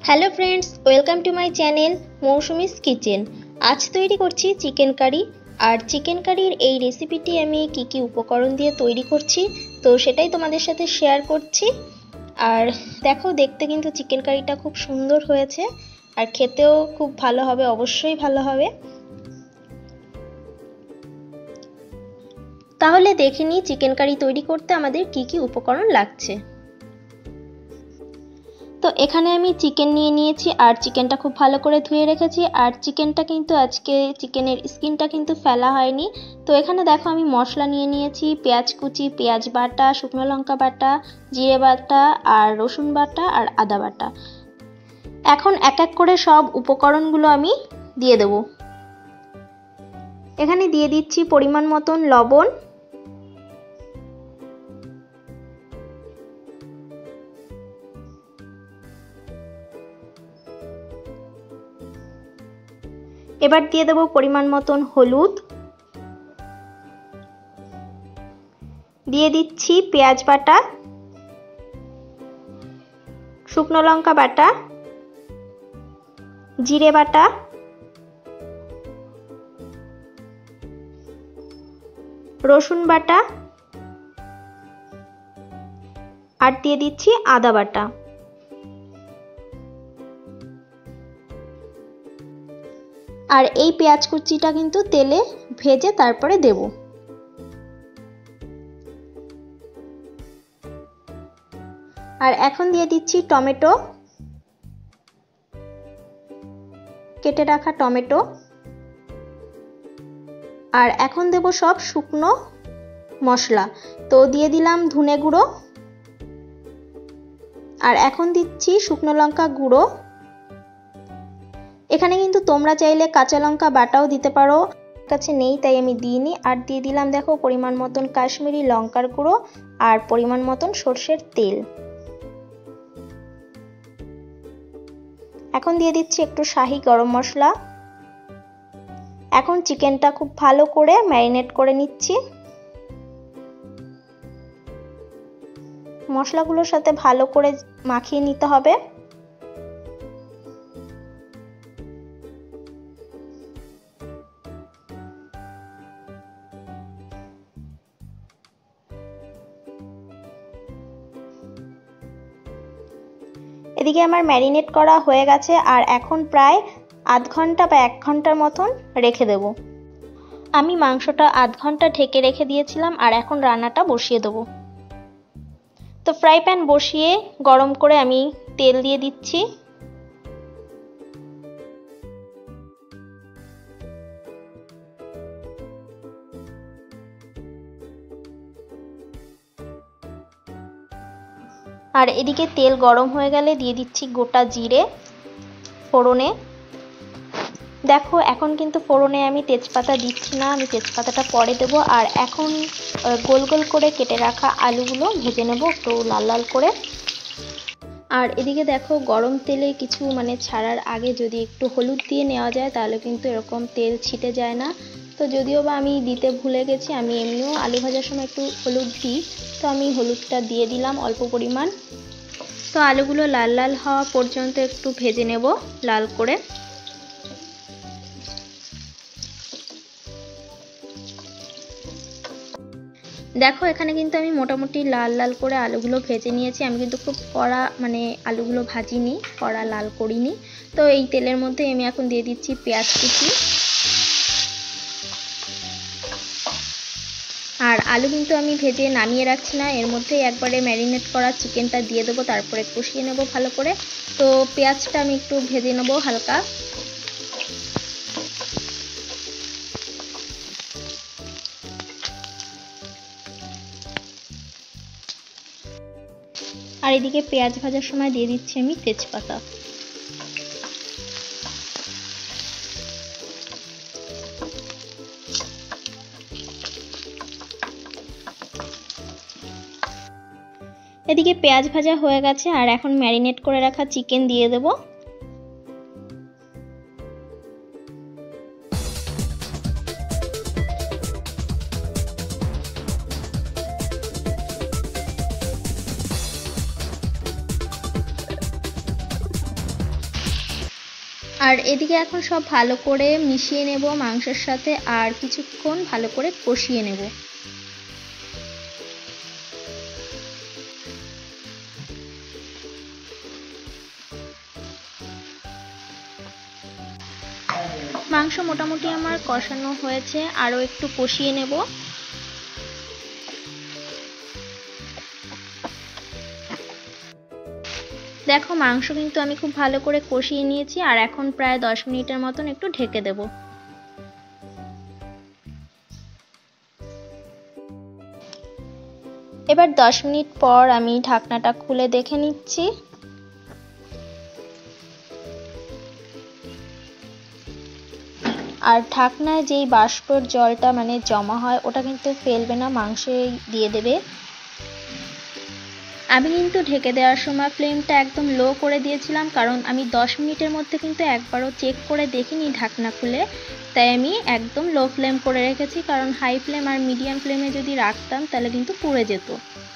Hello friends, welcome to my channel Mousumi's kitchen. আজ তৈরি করছি চিকেন কারি। আর চিকেন কারির এই রেসিপিটি আমি কি উপকরণ দিয়ে তৈরি করছি তো সেটাই তোমাদের সাথে শেয়ার করছি। আর দেখো, দেখতে কিন্তু চিকেন কারিটা খুব সুন্দর হয়েছে আর খেতেও খুব ভালো হবে, অবশ্যই ভালো হবে। তাহলে দেখে নিই চিকেন কারি তৈরি করতে আমাদের কি উপকরণ লাগছে। তো এখানে আমি চিকেন নিয়ে নিয়েছি আর চিকেনটা খুব ভালো করে ধুয়ে রেখেছি। আর চিকেনটা কিন্তু আজকে চিকেনের স্কিনটা কিন্তু ফেলা হয়নি। তো এখানে দেখো আমি মশলা নিয়ে নিয়েছি, পেঁয়াজ কুচি, পেঁয়াজ বাটা, শুকনো লঙ্কা বাটা, জিরে বাটা আর রসুন বাটা আর আদা বাটা। এখন এক এক করে সব উপকরণগুলো আমি দিয়ে দেব। এখানে দিয়ে দিচ্ছি পরিমাণ মতন লবণ, এবার দিয়ে দেব পরিমাণ মতন হলুদ, দিয়ে দিচ্ছি পেঁয়াজ বাটা, শুকনো লঙ্কা বাটা, জিরে বাটা, রসুন বাটা আর দিয়ে দিচ্ছি আদা বাটা। আর এই পেঁয়াজ কুচিটা কিন্তু তেলে ভেজে তারপরে দেব। আর এখন দিয়ে দিচ্ছি টমেটো, কেটে রাখা টমেটো। আর এখন দেব সব শুকনো মশলা। তো দিয়ে দিলাম ধনে গুঁড়ো, আর এখন দিচ্ছি শুকনো লঙ্কা গুঁড়ো। এখানে কিন্তু তোমরা চাইলে কাঁচা লঙ্কা বাটাও দিতে পারো, কাছে নেই তাই আমি দিইনি। আর দিয়ে দিলাম দেখো পরিমাণ মতন কাশ্মীরি লঙ্কার গুঁড়ো আর পরিমাণ মতন সরষের তেল। এখন দিয়ে দিচ্ছি একটু শাহি গরম মশলা। এখন চিকেনটা খুব ভালো করে ম্যারিনেট করে নিচ্ছি। মশলাগুলোর সাথে ভালো করে মাখিয়ে নিতে হবে। এদিকে আমার ম্যারিনেট করা হয়ে গেছে আর এখন প্রায় আধ ঘন্টা বা 1 ঘন্টার মতন রেখে দেব। আমি মাংসটা আধ ঘন্টা ঢেকে রেখে দিয়েছিলাম আর এখন রান্নাটা বসিয়ে দেব। তো ফ্রাই প্যান বসিয়ে গরম করে আমি তেল দিয়ে দিচ্ছি। আর এদিকে তেল গরম হয়ে গেলে দিয়ে দিচ্ছি গোটা জিরে ফোড়নে। দেখো এখন কিন্তু ফোড়নে আমি তেজপাতা দিচ্ছি না, আমি তেজপাতাটা পরে দেব। আর এখন গোল গোল করে কেটে রাখা আলুগুলো ভেজে নেব একটু লাল লাল করে। আর এদিকে দেখো গরম তেলে কিছু ছাড়ার আগে যদি একটু হলুদ দিয়ে নেওয়া যায় তাহলে কিন্তু এরকম তেল ছিটে যায় না। তো যদিও বা আমি দিতে ভুলে গেছি, আমি এমনিও আলু ভাজার সময় একটু হলুদ দিই, তো আমি হলুদটা দিয়ে দিলাম অল্প পরিমাণ। তো আলুগুলো লাল লাল হওয়া পর্যন্ত একটু ভেজে নেব লাল করে। দেখো এখানে কিন্তু আমি মোটামুটি লাল লাল করে আলুগুলো ভেজে নিয়েছি। আমি কিন্তু খুব কড়া আলুগুলো ভাজিনি, কড়া লাল করিনি। তো এই তেলের মধ্যে আমি এখন দিয়ে দিচ্ছি পেঁয়াজ কুচি। আর আলু কিন্তু আমি ভেজে নামিয়ে রাখছি না, এর মধ্যেই একবারে ম্যারিনেট করা চিকেনটা দিয়ে দেবো, তারপরে কষিয়ে নেব ভালো করে। তো পেঁয়াজটা আমি একটু ভেজে নেব হালকা। আর এদিকে পেঁয়াজ ভাজার সময় দিয়ে দিচ্ছি আমি তেজপাতা। এদিকে পেঁয়াজ ভাজা হয়ে গেছে আর এখন ম্যারিনেট করে রাখা চিকেন দিয়ে দেব। আর এদিকে এখন সব ভালো করে মিশিয়ে নেব মাংসের সাথে আর কিছুক্ষণ ভালো করে কষিয়ে নেব। মাংস মোটামুটি আমার কষানো হয়েছে, আরও একটু কষিয়ে নেব। দেখো মাংস কিন্তু আমি খুব ভালো করে কষিয়ে নিয়েছি আর এখন প্রায় 10 মিনিটের মতন একটু ঢেকে দেব। এবার 10 মিনিট পর আমি ঢাকনাটা খুলে দেখে নিচ্ছি। আর ঢাকনায় যেই বাষ্পর জলটা মানে জমা হয় ওটা কিন্তু ফেলবে না, মাংসে দিয়ে দেবে। আমি কিন্তু ঢেকে দেওয়ার সময় ফ্লেমটা একদম লো করে দিয়েছিলাম, কারণ আমি 10 মিনিটের মধ্যে কিন্তু একবারও চেক করে দেখিনি ঢাকনা খুলে, তাই আমি একদম লো ফ্লেম করে রেখেছি। কারণ হাই ফ্লেম আর মিডিয়াম ফ্লেমে যদি রাখতাম তাহলে কিন্তু পুড়ে যেত।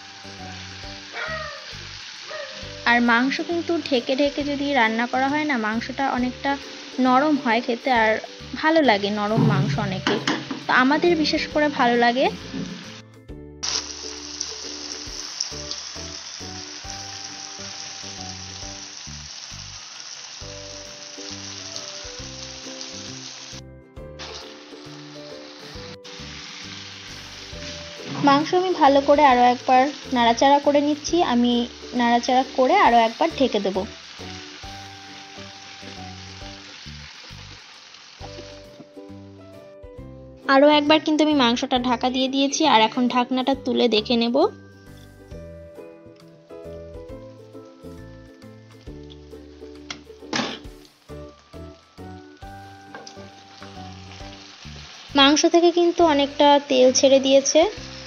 আর মাংস কিন্তু ঢেকে ঢেকে যদি রান্না করা হয় না, মাংসটা অনেকটা নরম হয় খেতে আর ভালো লাগে নরম মাংস অনেকের, তো আমাদের বিশেষ করে ভালো লাগে। মাংস আমি ভালো করে আরও একবার নাড়াচাড়া করে নিচ্ছি। আমি নাড়াচাড়া করে আরও একবার ঢেকে দেব। আরও একবার কিন্তু আমি মাংসটা ঢাকা দিয়ে দিয়েছি আর এখন ঢাকনাটা তুলে দেখে নেব। মাংস থেকে কিন্তু অনেকটা তেল ছেড়ে দিয়েছে।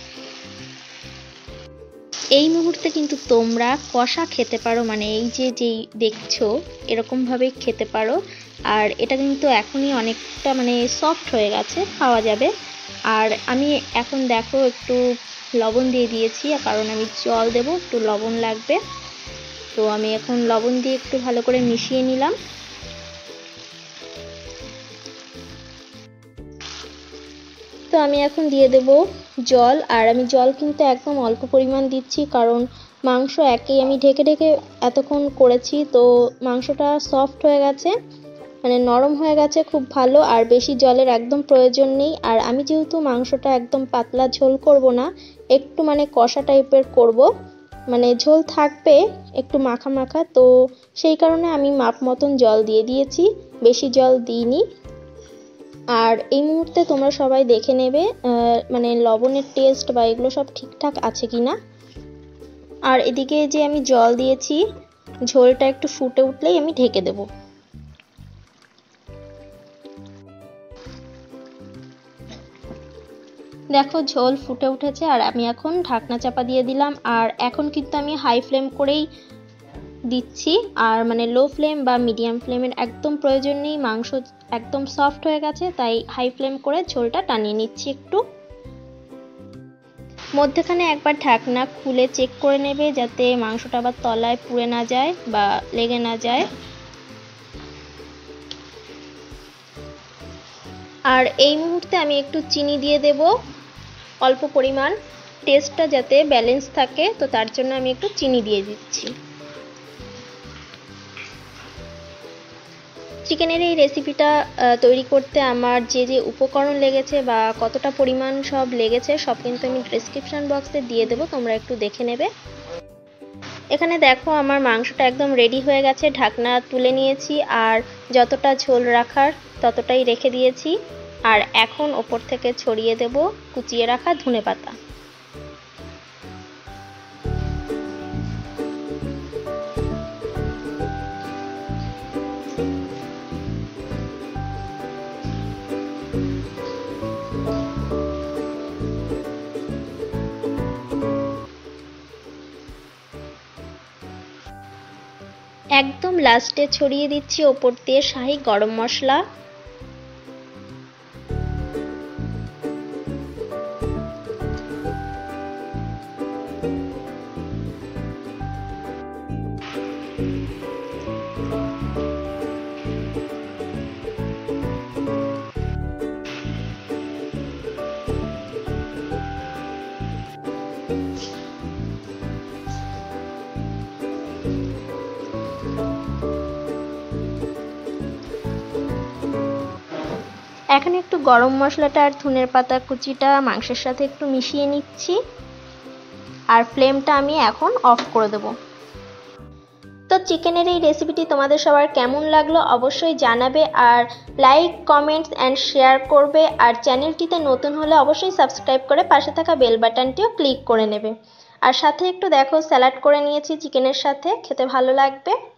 এই মুহূর্তে কিন্তু তোমরা কষা খেতে পারো, মানে এই যে যেই দেখছো এরকমভাবে খেতে পারো। আর এটা কিন্তু এখনই অনেকটা মানে সফট হয়ে গেছে, খাওয়া যাবে। আর আমি এখন দেখো একটু লবণ দিয়ে দিয়েছি, কারণ আমি জল দেব, একটু লবণ লাগবে। তো আমি এখন লবণ দিয়ে একটু ভালো করে মিশিয়ে নিলাম। তো আমি এখন দিয়ে দেব জল, আর আমি জল কিন্তু একদম অল্প পরিমাণ দিচ্ছি, কারণ মাংস একেই আমি ঢেকে ঢেকে এতক্ষণ করেছি, তো মাংসটা সফট হয়ে গেছে, মানে নরম হয়ে গেছে খুব ভালো। আর বেশি জলের একদম প্রয়োজন নেই। আর আমি যেহেতু মাংসটা একদম পাতলা ঝোল করব না, একটু মানে কষা টাইপের করব, মানে ঝোল থাকবে একটু মাখা মাখা, তো সেই কারণে আমি মাপ মতন জল দিয়ে দিয়েছি, বেশি জল দিইনি। আর এই মুহূর্তে তোমরা সবাই দেখে নেবে মানে লবণের টেস্ট বা এগুলো সব ঠিকঠাক আছে কিনা। আর এদিকে যে আমি জল দিয়েছি, ঝোলটা একটু ফুটে উঠলেই আমি ঢেকে দেব। দেখো ঝোল ফুটে উঠেছে আর আমি এখন ঢাকনা চাপা দিয়ে দিলাম। আর এখন কিন্তু আমি হাই ফ্লেম করেই দিচ্ছি, আর মানে লো ফ্লেম বা মিডিয়াম ফ্লেমের একদম প্রয়োজন নেই, মাংস একদম সফট হয়ে গেছে, তাই হাই ফ্লেম করে ঝোলটা টানিয়ে নিচ্ছি একটু। মধ্যেখানে একবার ঢাকনা খুলে চেক করে নেবে, যাতে মাংসটা আবার তলায় পুড়ে না যায় বা লেগে না যায়। আর এই মুহূর্তে আমি একটু চিনি দিয়ে দেব অল্প পরিমাণ, টেস্টটা যাতে ব্যালেন্স থাকে, তো তার জন্য আমি একটু চিনি দিয়ে দিচ্ছি। চিকেনের এই রেসিপিটা তৈরি করতে আমার যে যে উপকরণ লেগেছে বা কতটা পরিমাণ সব লেগেছে সব কিন্তু আমি ডেসক্রিপশন বক্সে দিয়ে দেবো, তোমরা একটু দেখে নেবে। এখানে দেখো আমার মাংসটা একদম রেডি হয়ে গেছে, ঢাকনা তুলে নিয়েছি আর যতটা ঝোল রাখার ততটাই রেখে দিয়েছি। আর এখন ওপর থেকে ছড়িয়ে দেব কুচিয়ে রাখা ধনেপাতা। একদম লাস্টে ছড়িয়ে দিচ্ছি ওপর দিয়ে শাহি গরম মশলা। এখন একটু গরম মশলাটা আর ধনের পাতা কুচিটা মাংসের সাথে একটু মিশিয়ে নিচ্ছি আর ফ্লেমটা আমি এখন অফ করে দেব। তো চিকেনের এই রেসিপিটি তোমাদের সবার কেমন লাগলো অবশ্যই জানাবে, আর লাইক কমেন্টস অ্যান্ড শেয়ার করবে, আর চ্যানেলটিতে নতুন হলে অবশ্যই সাবস্ক্রাইব করে পাশে থাকা বেল বাটনটিও ক্লিক করে নেবে। আর সাথে একটু দেখো স্যালাড করে নিয়েছি চিকেনের সাথে, খেতে ভালো লাগবে।